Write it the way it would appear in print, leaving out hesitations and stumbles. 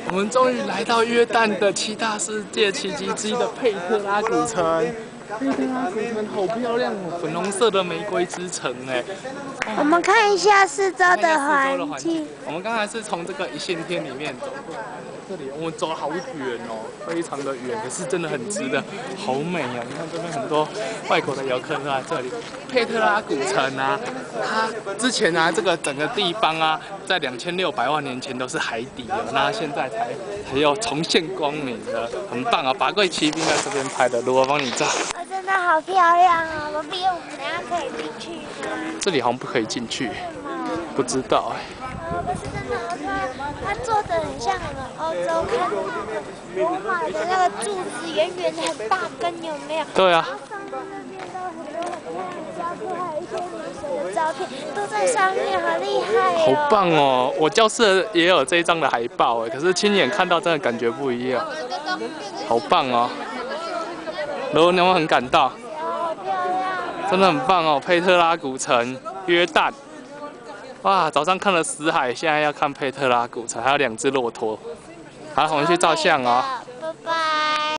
我们终于来到约旦的7大世界奇迹之一的佩特拉古城。佩特拉古城好漂亮哦，粉红色的玫瑰之城哎。 我们看一下四周的环境。 我们刚才是从这个一线天里面走过来。这里我们走了好远哦，非常的远，可是真的很值得，好美啊！你看这边很多外国的游客都在这里。佩特拉古城啊，它之前啊这个整个地方啊，在2600万年前都是海底的，那现在才又重现光明了，很棒啊！法贵骑兵在这边拍的，如果帮你照。 真的好漂亮哦！我们等下可以进去吗？ 这里好像不可以进去，不知道哎。 可是真的，它做的很像我们欧洲看那个罗马的那个柱子，圆圆的很大根，有没有？ 对啊。 上面那边都很多很漂亮的胶片，还有一些流水的照片，都在上面，好厉害哦！ 好棒哦！我教室也有这一张的海报哎，可是亲眼看到真的感觉不一样，好棒哦！然后你们很感动， 好漂亮， 真的很棒哦！佩特拉古城，约旦。哇，早上看了死海，现在要看佩特拉古城，还有2只骆驼。好，我们去照相哦。 拜拜。